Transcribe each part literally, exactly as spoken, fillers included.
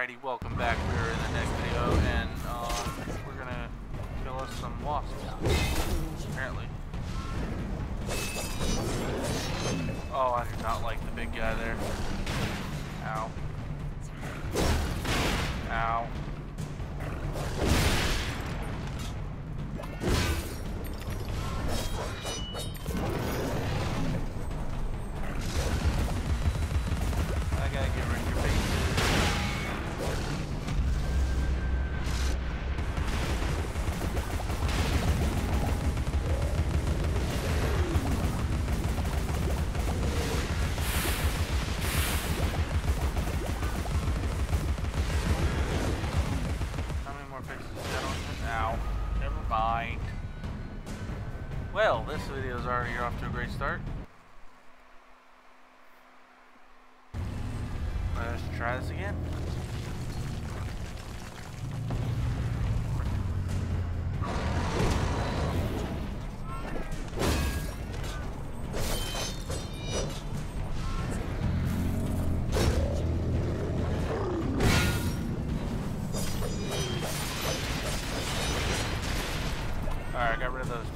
Alrighty, welcome back. We're in the next video, and um, we're gonna kill us some wasps, apparently. Oh, I do not like the big guy there. Ow. Ow. I gotta get rid of your face. Well, this video is already off to a great start. Let's try this again. Alright, I got rid of those two.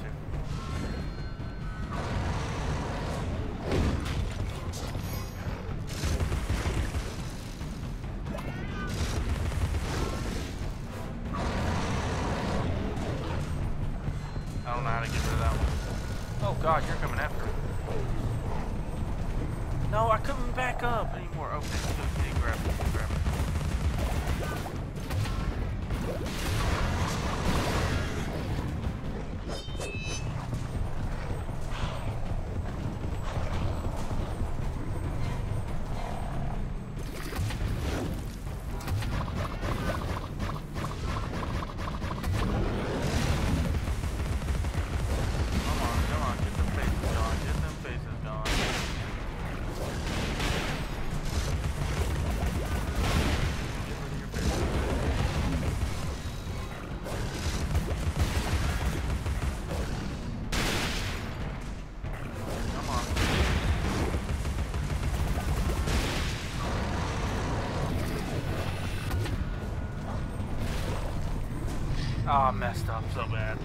I don't know how to get rid of that one. Oh god, you're coming after me. No, I couldn't back up anymore. Okay, okay, grab it, grab it. Oh, I messed up so bad.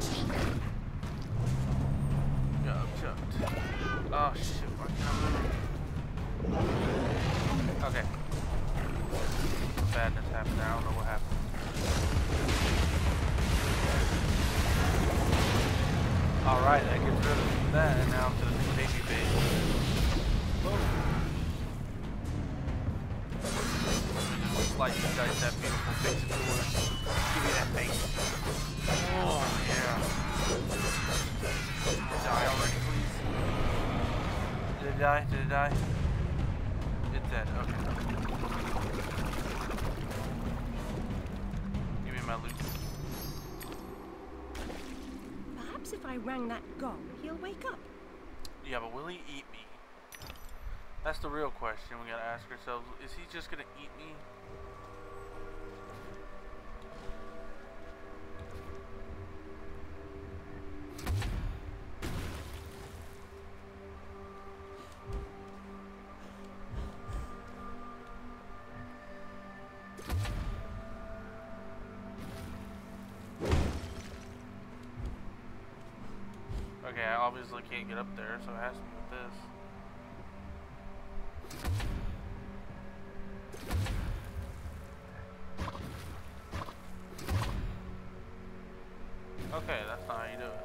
Got choked. Oh shit, why can't I move? Okay. Badness happened there, I don't know what happened. Alright, that gets rid of that, and now to the baby base. Whoa. Slice and dice that beautiful face of yours. Give me that face. Oh, yeah. Die already, please. Did it die? Did it die? It's dead. Okay. Give me my loot. Perhaps if I rang that gong, he'll wake up. Yeah, but will he eat me? That's the real question we gotta ask ourselves. Is he just gonna eat me? Okay, I obviously can't get up there, so it has to be with this. Okay, that's not how you do it.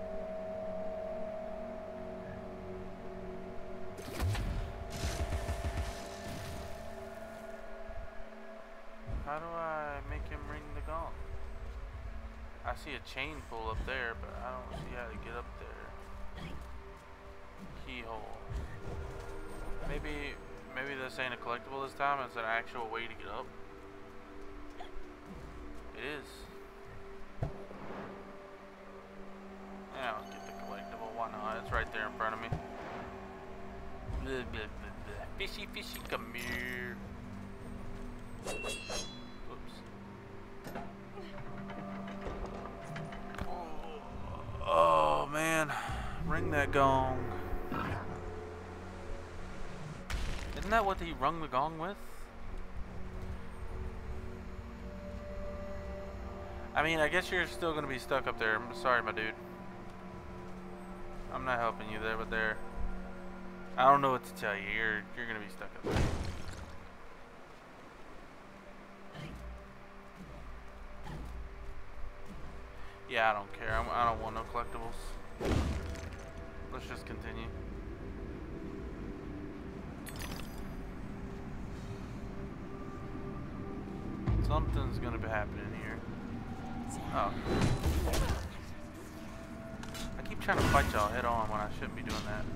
How do I make him ring the gong? I see a chain pull up there, but I don't see how to get up there. Keyhole. Maybe, maybe this ain't a collectible this time. It's an actual way to get up. It is. Yeah, I'll get the collectible. Why not? It's right there in front of me. Blah, blah, blah, blah. Fishy, fishy, come here. Oops. Oh man, ring that gong. Isn't that what he rung the gong with? I mean, I guess you're still gonna be stuck up there. I'm sorry, my dude. I'm not helping you there, but there. I don't know what to tell you. You're you're gonna be stuck up there. Yeah, I don't care. I'm, I don't want no collectibles. Let's just continue. Something's gonna be happening here. Oh. I keep trying to fight y'all head on when I shouldn't be doing that.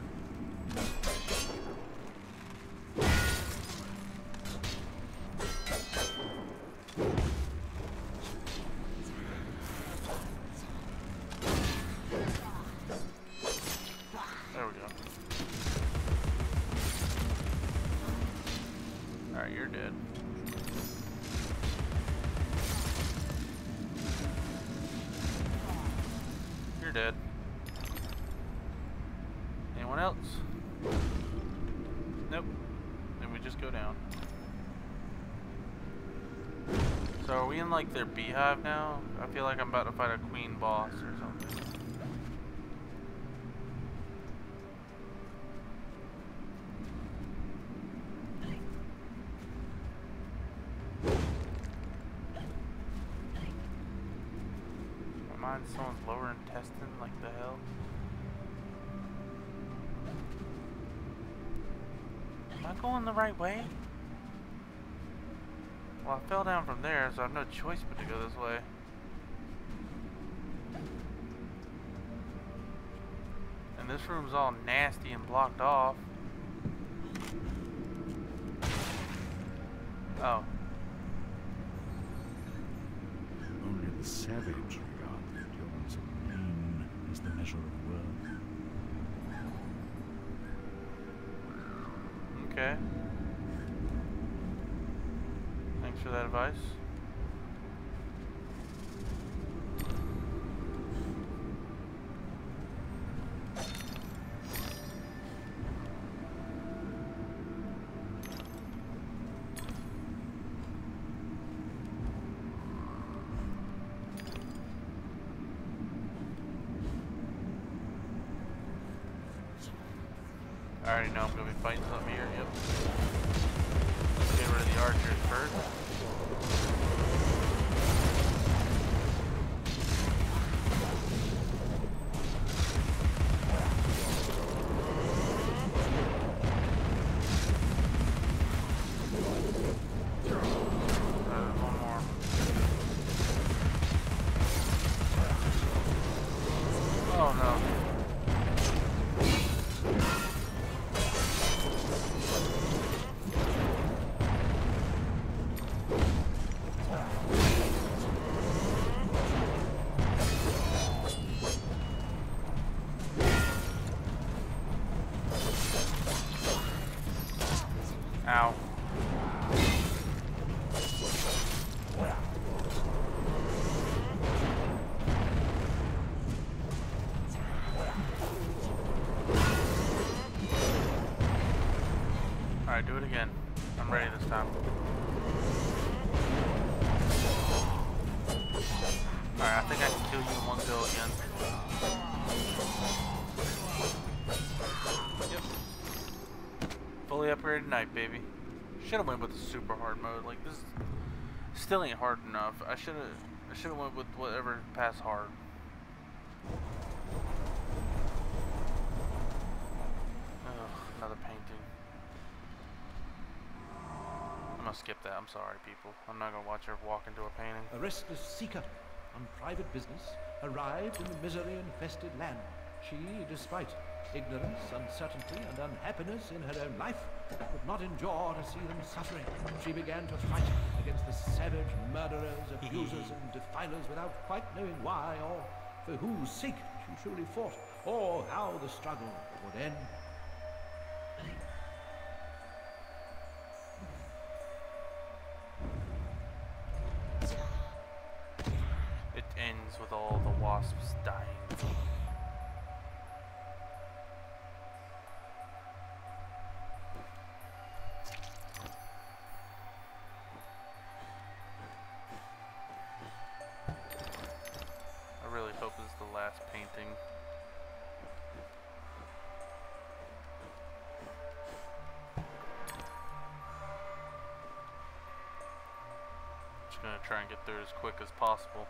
There we go. Alright, you're dead. You're dead. Anyone else? Nope. Then we just go down. So are we in like their beehive now? I feel like I'm about to fight a queen boss or something. Am I in someone's lower intestine? Like the hell? Am I going the right way? Well, I fell down from there, so I have no choice but to go this way. And this room's all nasty and blocked off. Oh. Only the savage regard the endurance of pain as the measure of worth. Okay. Thanks for that advice. I already know I'm gonna be fighting something here, yep. Let's get rid of the archers first. Uh, one more. Oh no. Ow. Alright, do it again. I'm ready this time. Alright, I think I can kill you in one go again. Yep. Fully upgraded knife, baby. Should've went with the super hard mode. Like, this still ain't hard enough. I should've I should've went with whatever past hard. Ugh, another painting. I'm gonna skip that. I'm sorry, people. I'm not gonna watch her walk into a painting. A restless seeker on private business arrived in the misery-infested land. She, despite ignorance, uncertainty, and unhappiness in her own life, could not endure to see them suffering. She began to fight against the savage murderers, abusers, and defilers without quite knowing why or for whose sake she truly fought, or how the struggle would end. It ends with all the wasps dying. gonna try and get through as quick as possible.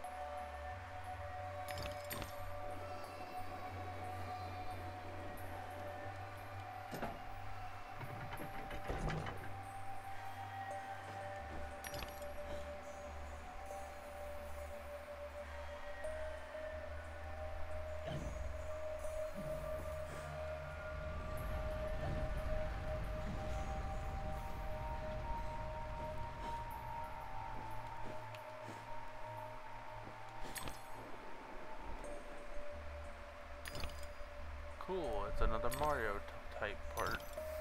Cool, it's another Mario type part.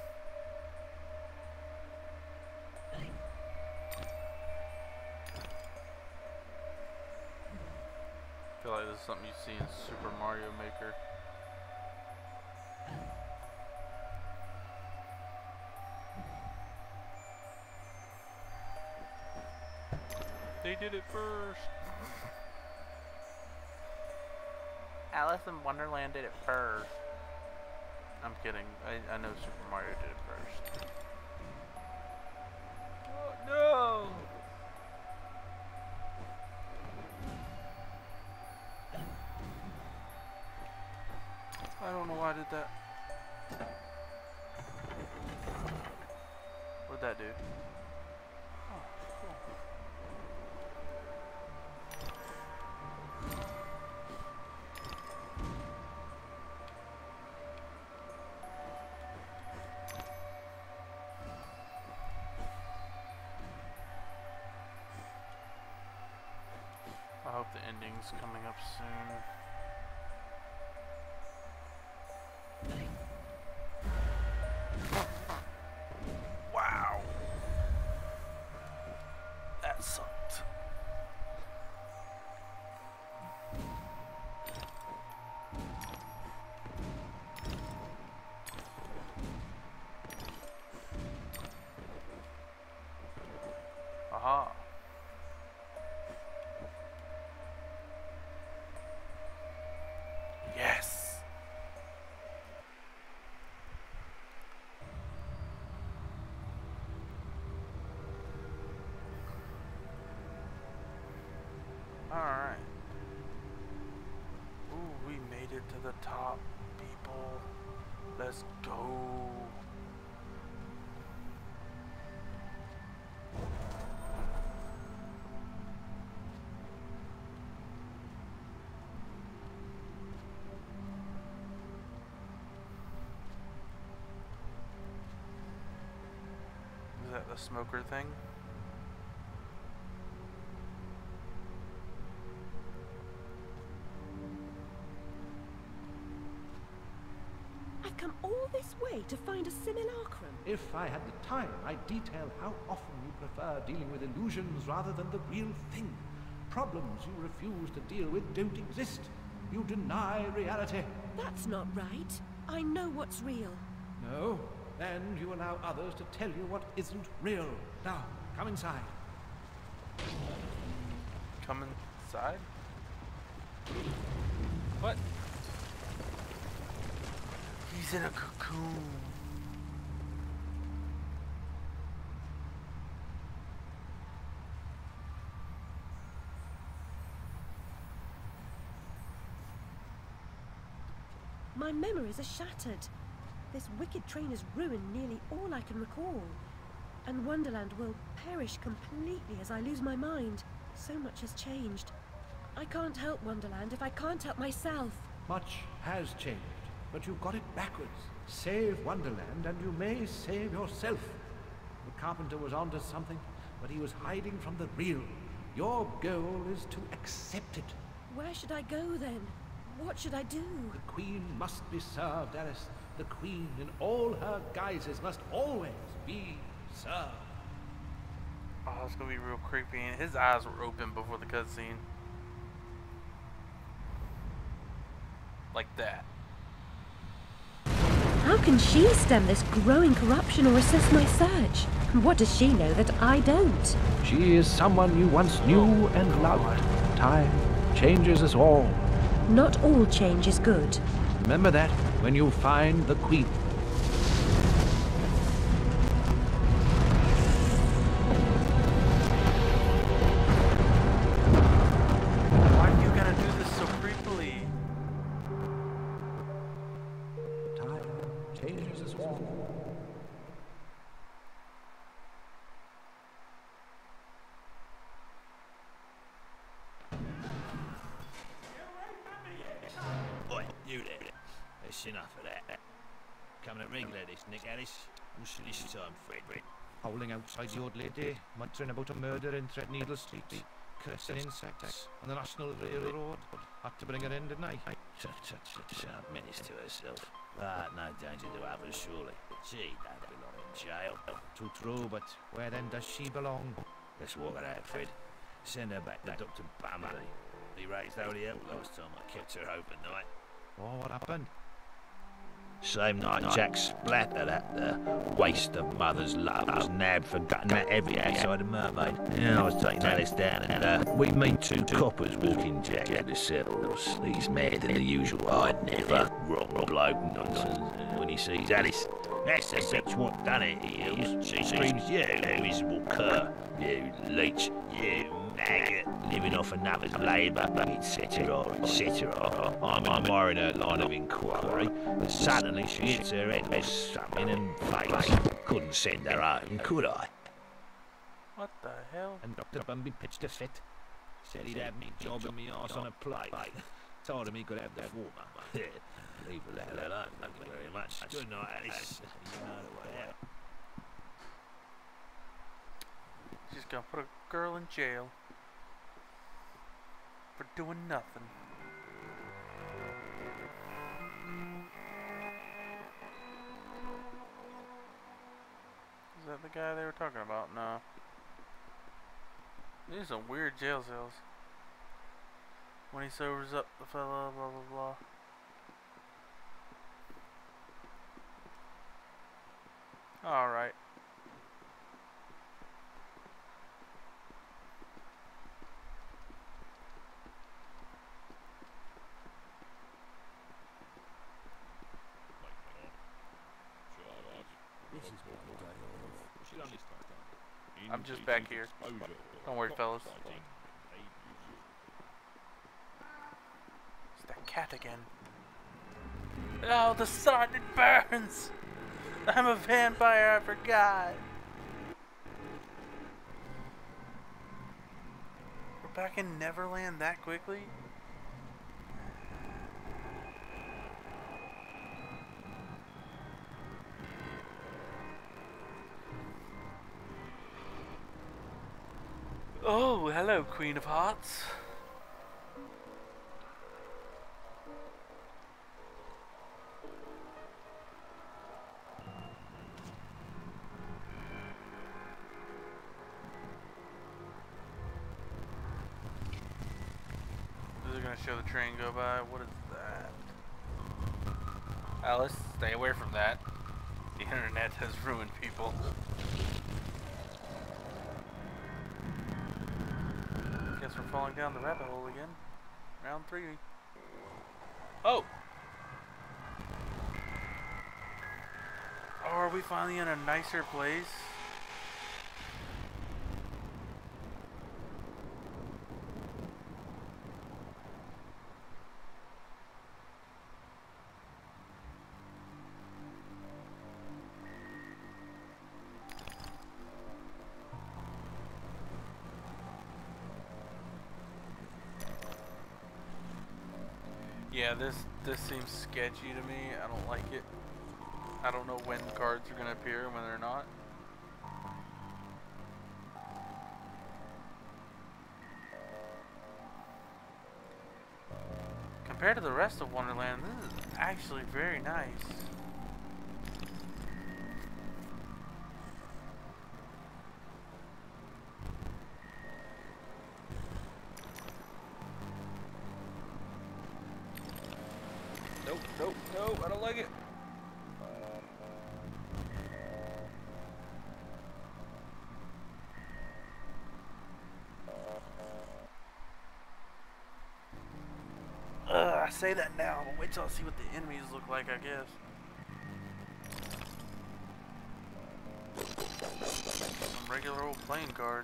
I feel like this is something you see in Super Mario Maker. They did it first. Alice in Wonderland did it first. I'm kidding. I, I know Super Mario did it first. Oh, no! I don't know why I did that. What'd that do? Oh, cool. I hope the ending's coming up soon. Wow. That sucked. Aha. Yes. All right. Ooh, we made it to the top, people. Let's go. Is that the smoker thing? I've come all this way to find a simulacrum. If I had the time, I'd detail how often you prefer dealing with illusions rather than the real thing. Problems you refuse to deal with don't exist. You deny reality. That's not right. I know what's real. No? Then you allow others to tell you what isn't real. Now, come inside. Come inside? What? He's in a cocoon. My memories are shattered. This wicked train has ruined nearly all I can recall. And Wonderland will perish completely as I lose my mind. So much has changed. I can't help Wonderland if I can't help myself. Much has changed, but you've got it backwards. Save Wonderland and you may save yourself. The carpenter was onto something, but he was hiding from the real. Your goal is to accept it. Where should I go then? What should I do? The Queen must be served, Alice. The Queen in all her guises must always be served. Oh, it's gonna be real creepy. And his eyes were open before the cutscene. Like that. How can she stem this growing corruption or assist my search? What does she know that I don't? She is someone you once knew and loved. Time changes us all. Not all change is good. Remember that when you find the Queen. changes the swarm. Oi, you there. That's enough of that. Coming at regular this, Nick Ellis. What's this time, Fred? Howling outside the old lady, muttering about a murder in Threadneedle Street, cursing insects on the National Railroad. Had to bring her in, didn't I? Such a menace to herself. But no danger to others, surely. She don't belong in jail. Too true, but where then does she belong? Let's walk her out, Fred. Send her back to Doctor Bummer. He raised only hell last time I kept her overnight. Oh, what happened? Same night Jack splattered at the waste of mother's love. Was nabbed for gutting that every outside of Mermaid. Yeah, I was taking Alice down and uh, we meet two coppers walking Jack out the cells. He's mad than the usual. I'd never. Wrong bloke nonsense. When he sees Alice, that's the bitch what done it, he yells. She screams, you miserable cur, you leech, you maggot, living off another's labour, et cetera, et cetera. I'm admiring her line of inquiry, but suddenly she hits her head with something and faints. Couldn't send her home, could I? What the hell? And Doctor Bumby pitched a fit. Said he'd have me jobbing me arse on a plate. Told him he could have the former. Leave the hell alone, thank you very much. Good night, Alice. You know the way out. She's gonna put a girl in jail for doing nothing. Is that the guy they were talking about? No. These are some weird jail cells. When he sobers up, the fella, blah blah blah. Alright. I'm just back here. Don't worry, fellas. It's that cat again. Oh, the sun, it burns! I'm a vampire, I forgot. We're back in Neverland that quickly? Oh, hello, Queen of Hearts. Is it gonna show the train go by? What is that? Alice, stay away from that. The internet has ruined people. Guess we're falling down the rabbit hole again. Round three. Oh! Oh, are we finally in a nicer place? Yeah, this this seems sketchy to me. I don't like it. I don't know when cards are gonna appear and when they're not. Compared to the rest of Wonderland, this is actually very nice. Nope, nope, no, I don't like it. Ugh, I say that now, but wait till I see what the enemies look like, I guess. Some regular old playing cards.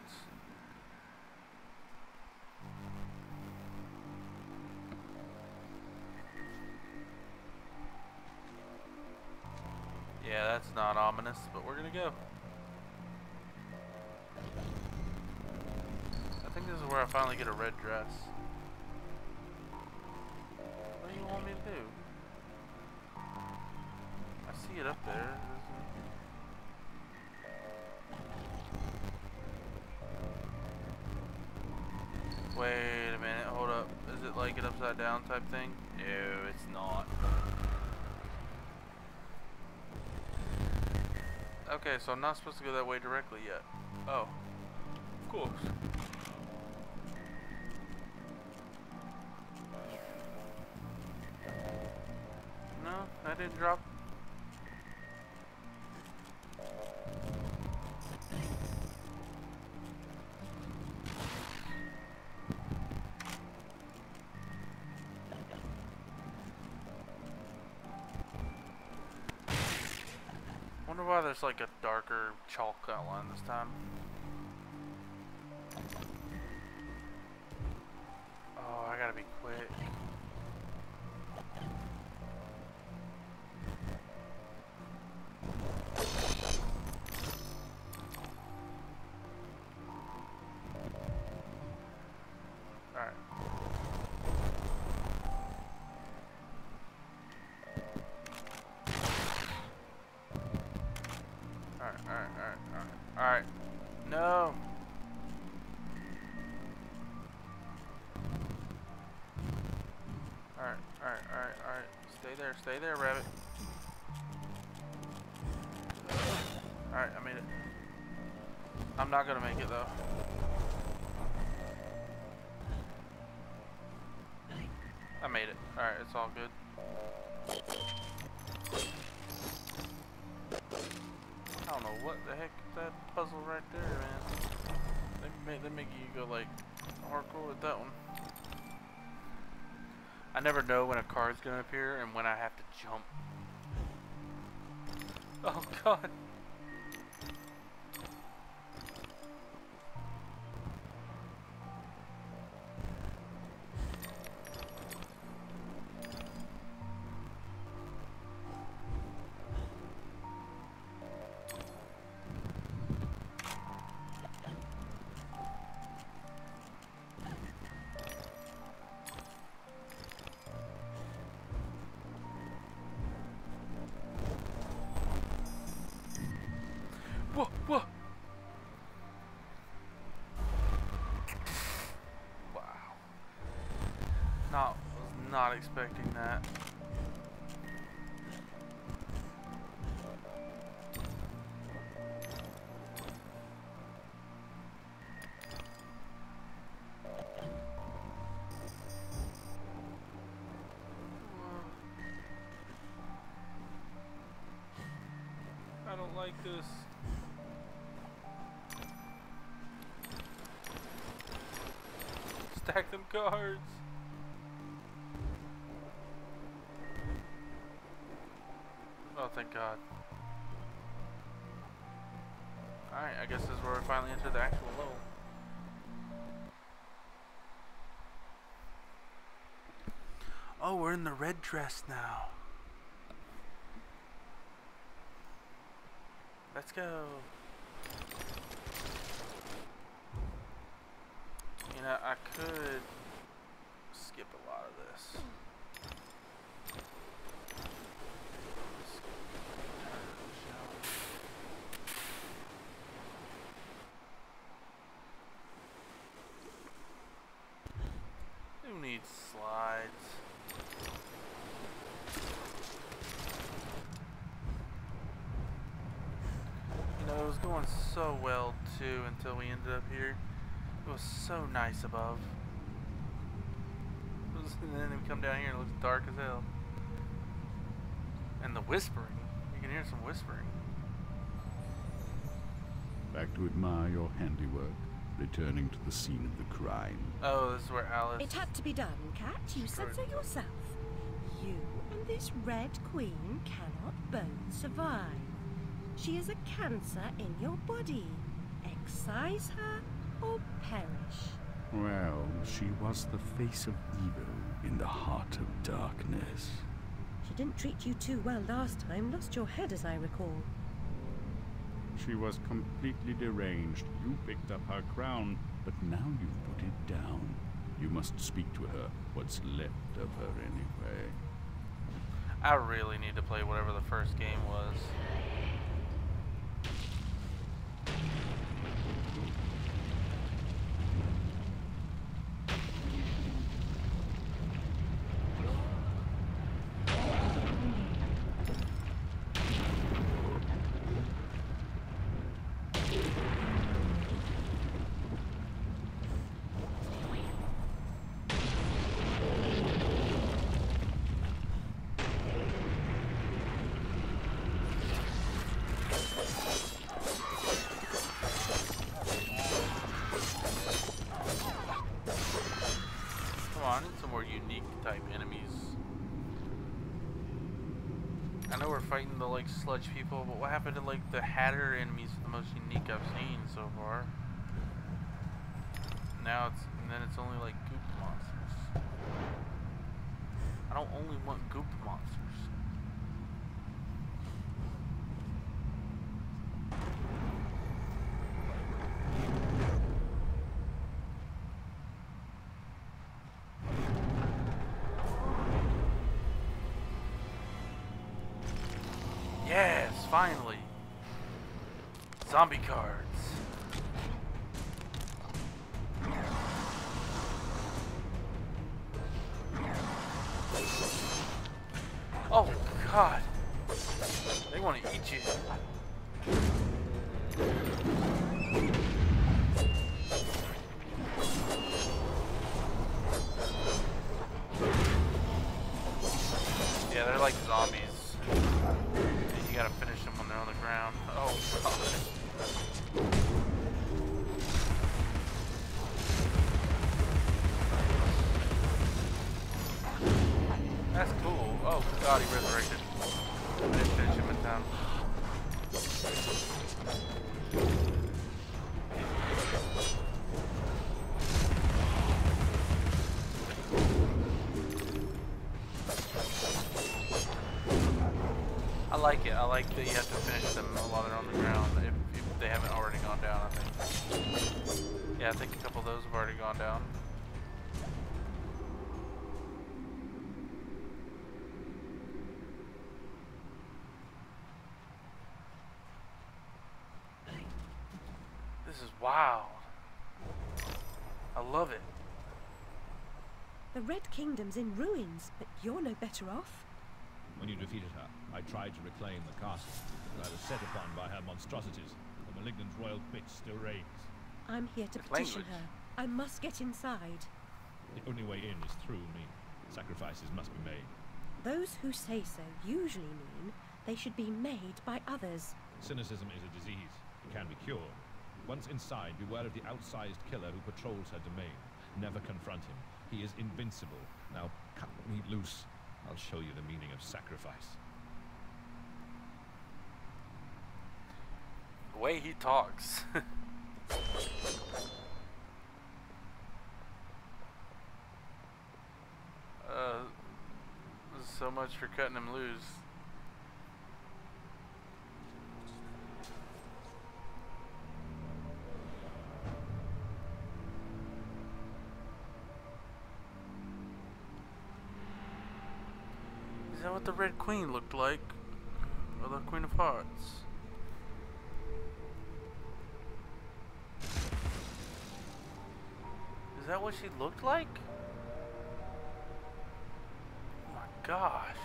Yeah, that's not ominous, but we're gonna go. I think this is where I finally get a red dress. What do you want me to do? I see it up there. Wait a minute, hold up. Is it like an upside down type thing? No, it's not. Okay, so I'm not supposed to go that way directly yet. Oh. Of course. No, that didn't drop. I wonder why there's like a darker chalk outline this time. Oh, I gotta be quick. Alright. Alright, alright, alright, alright. Alright. No! Alright, alright, alright, alright. Stay there, stay there, rabbit. Alright, I made it. I'm not gonna make it though. I made it. Alright, it's all good. I don't know what the heck is that puzzle right there, man. They make, they make you go like hardcore with that one. I never know when a card's gonna appear and when I have to jump. Oh god. Whoa, whoa. Wow. Not, was not expecting that. I don't like this. Stack them cards. Oh, thank God. Alright, I guess this is where we finally enter the actual level. Oh, we're in the red dress now. Let's go. You know, I could skip a lot of this. Who needs slides? You know, it was going so well too until we ended up here. It was so nice above. And then we come down here and it looks dark as hell. And the whispering. You can hear some whispering. Back to admire your handiwork, returning to the scene of the crime. Oh, this is where Alice... It had to be done, Cat. You said so yourself. You and this Red Queen cannot both survive. She is a cancer in your body. Excise her or perish. Well, she was the face of evil in the heart of darkness. She didn't treat you too well last time. Lost your head, as I recall. She was completely deranged. You picked up her crown, but now you've put it down. You must speak to her. What's left of her, anyway? I really need to play whatever the first game was. Fighting the like sludge people, but what happened to like the Hatter enemies? The most unique I've seen so far. Now it's and then it's only like goop monsters. I don't only want goop monsters. Yes, finally! Zombie cards. Oh god! They want to eat you. Yeah, they're like zombies. You gotta finish them when they're on the ground. Oh god. That's cool. Oh god, he resurrected. I didn't finish him in time. I like it. I like that you have to finish them while they're on the ground if, if they haven't already gone down, I think. Yeah, I think a couple of those have already gone down. This is wild. I love it. The Red Kingdom's in ruins, but you're no better off. When you defeated her, I tried to reclaim the castle, but I was set upon by her monstrosities. The malignant royal bitch still reigns. I'm here to It's petition language. her. I must get inside. The only way in is through me. Sacrifices must be made. Those who say so usually mean they should be made by others. Cynicism is a disease. It can be cured. Once inside, beware of the outsized killer who patrols her domain. Never confront him. He is invincible. Now cut me loose. I'll show you the meaning of sacrifice. The way he talks. uh, so much for cutting him loose. Is that what the Red Queen looked like? Or the Queen of Hearts? Is that what she looked like? Oh my gosh.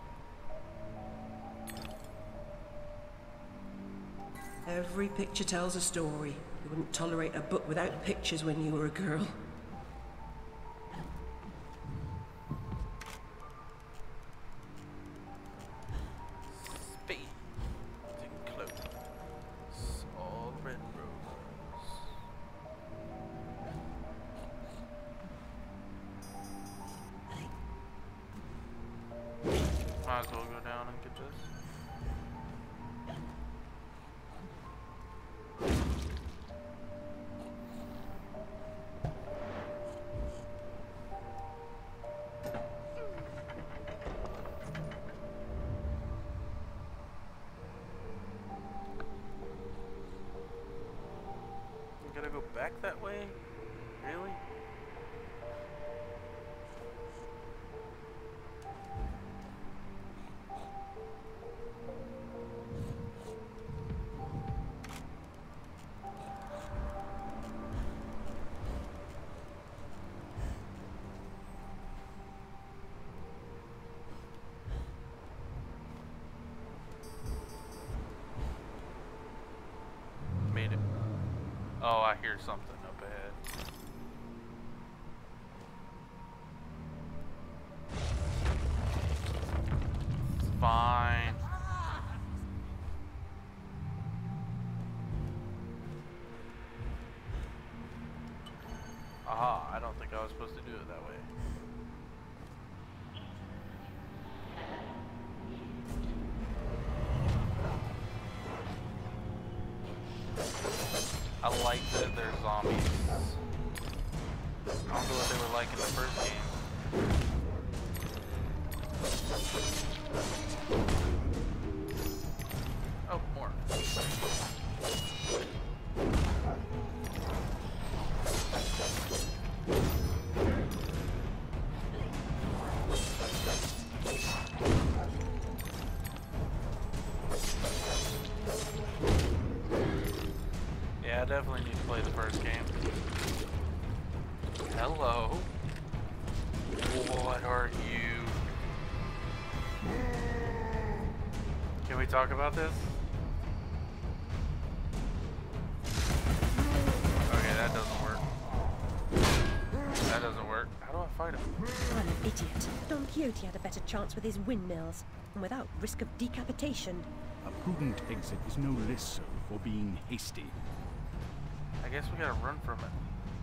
Every picture tells a story. You wouldn't tolerate a book without pictures when you were a girl. Might as well go down and get this. back that way? Really? Made it. Oh, I hear something up ahead. It's fine. Aha, I don't think I was supposed to do it that way. I like that they're zombies. I don't know what they were like in the first game. Oh, more. Yeah, I definitely need to play the first game. Hello. What are you? Can we talk about this? Okay, that doesn't work. That doesn't work. How do I fight him? I'm an idiot. Don Quixote had a better chance with his windmills, and without risk of decapitation. A prudent exit is no less so for being hasty. I guess we gotta run from it.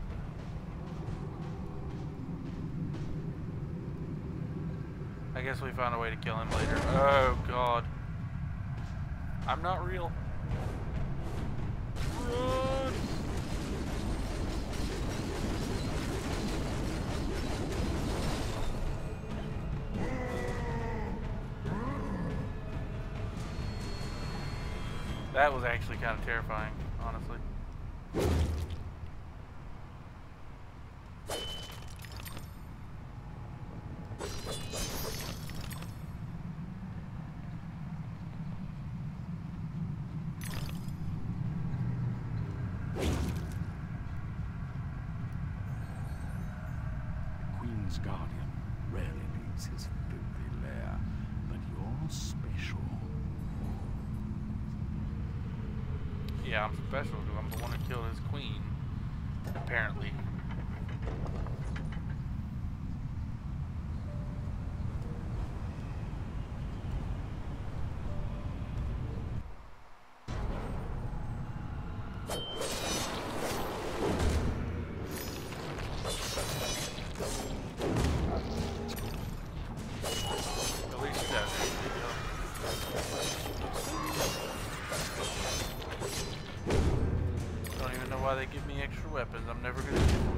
I guess we found a way to kill him later. Oh god. I'm not real. Run! That was actually kind of terrifying, honestly. Queen's guardian rarely leaves his filthy lair, but you're special. Yeah, I'm special because I'm the one who killed his queen, apparently. At least that's it. Don't even know why they give me extra weapons. I'm never gonna use them.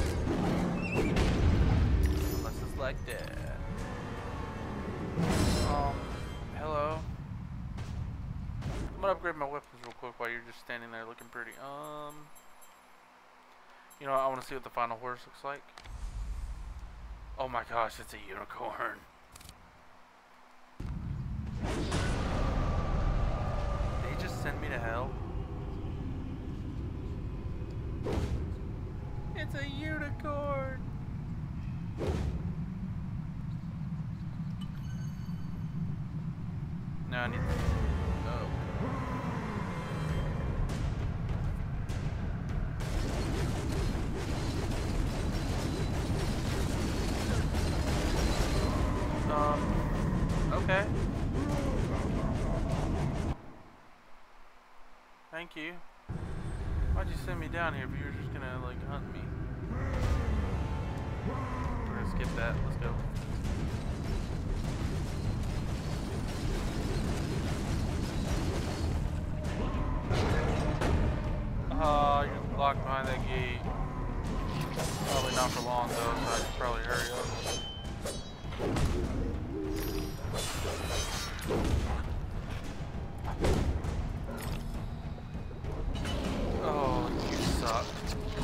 Unless it's like that. Um, hello. I'm gonna upgrade my weapons real quick while you're just standing there looking pretty. Um, you know what? I want to see what the final horse looks like. Oh my gosh, it's a unicorn. Did he just send me to hell? It's a unicorn! No, I need... Oh. Um... Okay. Thank you. Why'd you send me down here if you were just gonna, like, hunt me? We're gonna skip that. Let's go. Oh, you're locked behind that gate. Probably not for long, though, so I should probably hurry up. Oh, you suck.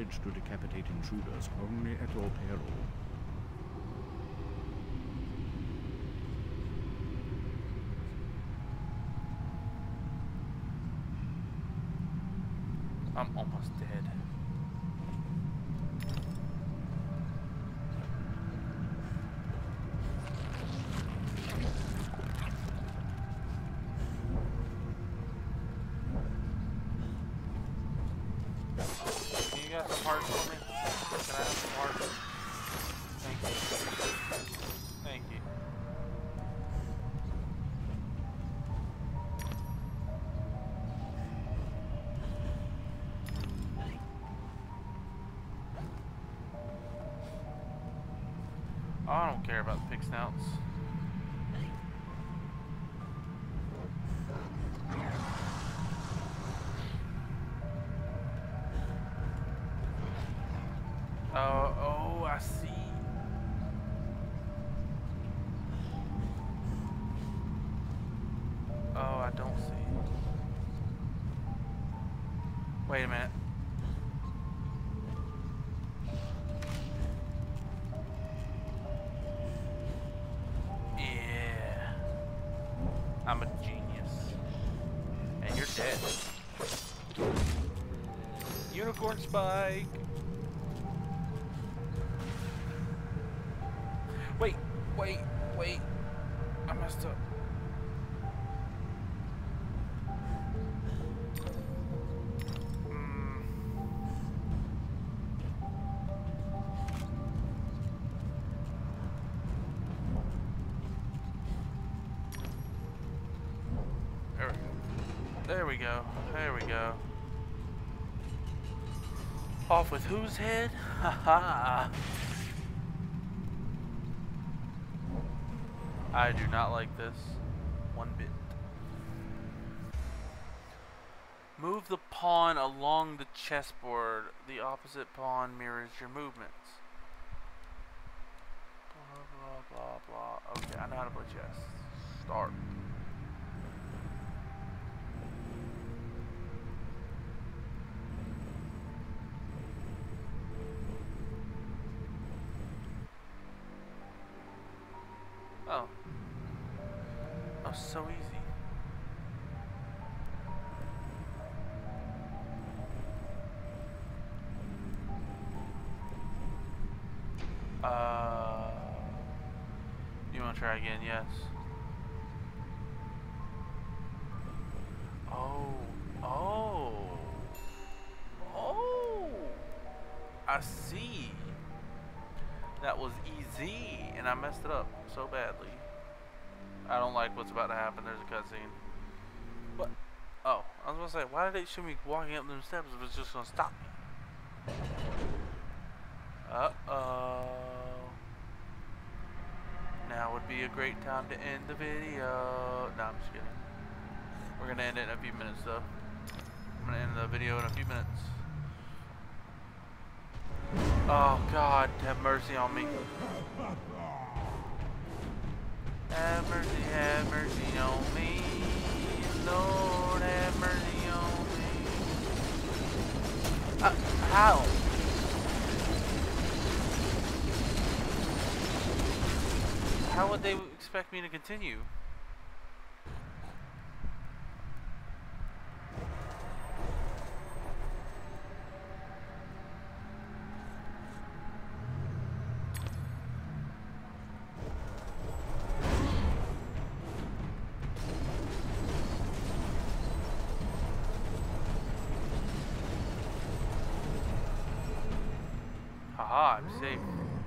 privilege to decapitate intruders only at your peril. I'm almost dead. You got some hearts for me? Can I have some hearts? Thank you. Thank you. Oh, I don't care about the pig snouts. Oh, oh, I see. Oh, I don't see. Wait a minute. Yeah. I'm a genius. And you're dead. Unicorn spike. Wait, wait, wait. I messed up. Mm. There we go. There we go. There we go. Off with whose head? Haha. I do not like this one bit. Move the pawn along the chessboard. The opposite pawn mirrors your movements. Blah, blah, blah, blah. Okay, I know how to play chess. Start. Oh. Oh, so easy. Uh, you want to try again? Yes. Oh, oh, oh, I see. That was easy, and I messed it up so badly. I don't like what's about to happen. There's a cutscene. What? Oh, I was gonna say, why did they show me walking up them steps if it's just gonna stop me? Uh-oh. Now would be a great time to end the video. No, I'm just kidding. We're gonna end it in a few minutes, though. I'm gonna end the video in a few minutes. Oh, God, have mercy on me. Have mercy, have mercy on me. Lord, have mercy on me. Uh, how? How would they expect me to continue? Haha, I'm safe.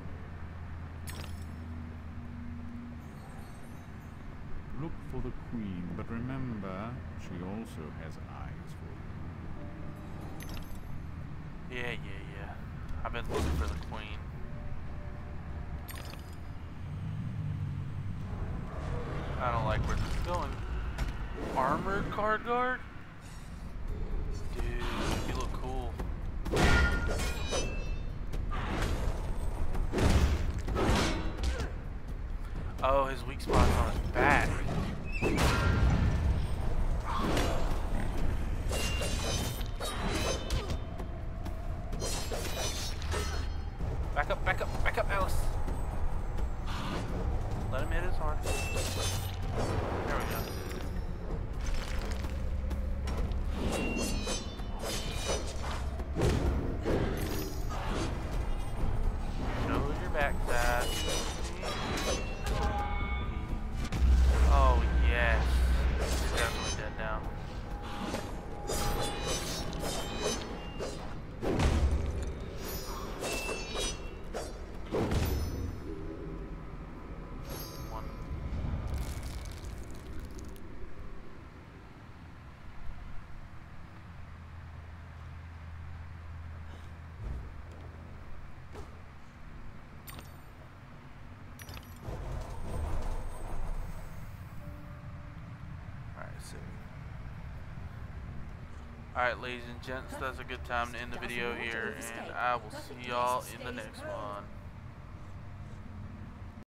Look for the queen, but remember, she also has eyes for you. Yeah, yeah, yeah. I've been looking for the queen. I don't like where this is going. Armored card guard? Dude, you look cool. Oh, his weak spot's on his back. Back up, Alice. Let him hit his heart. There we go. Show your backside. Oh, yes. He's definitely dead now. One. Alright, ladies and gents, that's a good time to end the video here, and I will see y'all in the next one.